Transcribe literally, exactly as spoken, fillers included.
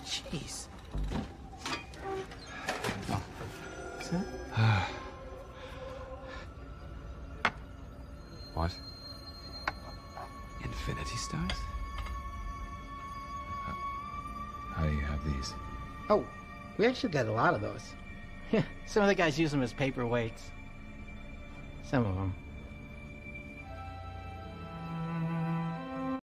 Jeez. Oh. Is that? What? Infinity stars? How do you have these? Oh, we actually got a lot of those. Yeah, some of the guys use them as paperweights. Some of them.